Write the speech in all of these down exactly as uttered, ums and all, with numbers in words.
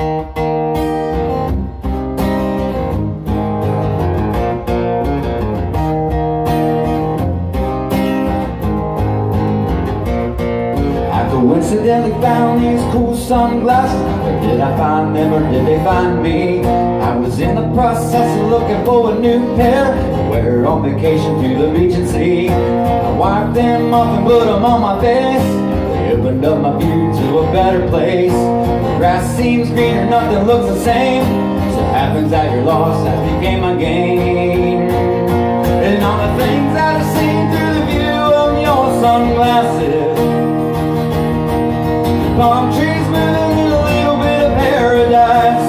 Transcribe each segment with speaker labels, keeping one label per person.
Speaker 1: Coincidentally found these cool sunglasses. Where did I find them, or did they find me? I was in the process of looking for a new pair to wear on vacation to the beach and sea. I wiped them off and put them on my face. They opened up my view to a better place. The grass seems greener, nothing looks the same. So it happens that your loss has became my gain. And all the things that I've seen through the view of your sunglasses, palm trees moving in a little bit of paradise.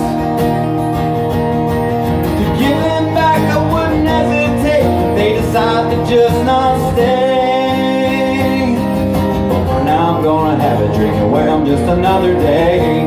Speaker 1: To give them back I wouldn't hesitate if they decide to just not stay. But for now I'm gonna have a drink and wear them just another day.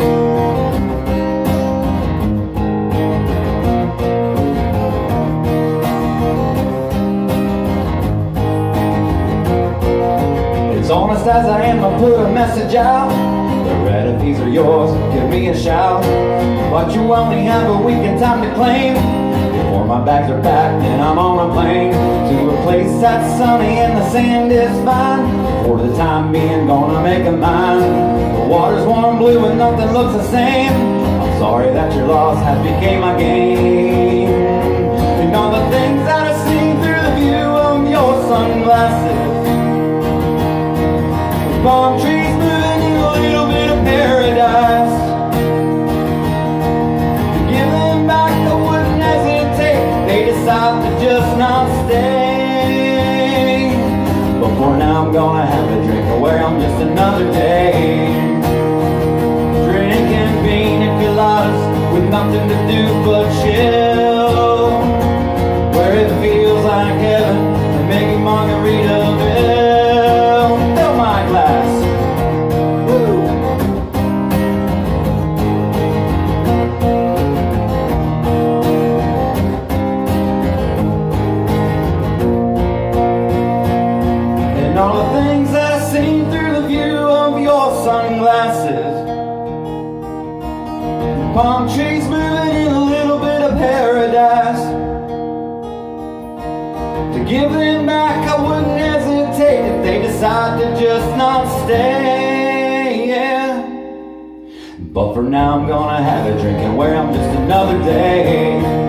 Speaker 1: As honest as I am, I put a message out. The recipes are yours, give me a shout. But you only have a week in time to claim. Before my bags are packed and I'm on a plane to a place that's sunny and the sand is fine. For the time being, gonna make a mine. The water's warm blue and nothing looks the same. I'm sorry that your loss has became my gain. And all the things that I've seen through the view of your sunglasses, palm trees moving in a little bit of paradise. To give them back I wouldn't hesitate if they decide to just not stay. But for now I'm gonna have a drink and wear them just another day. Drinking pina coladas with nothing to do but chill, where it feels like heaven and making Margaritaville. And all the things that I've seen through the view of your sunglasses, palm trees moving in a little bit of paradise. To give them back I wouldn't hesitate if they decide to just not stay, yeah. But for now I'm gonna have a drink and wear them just another day.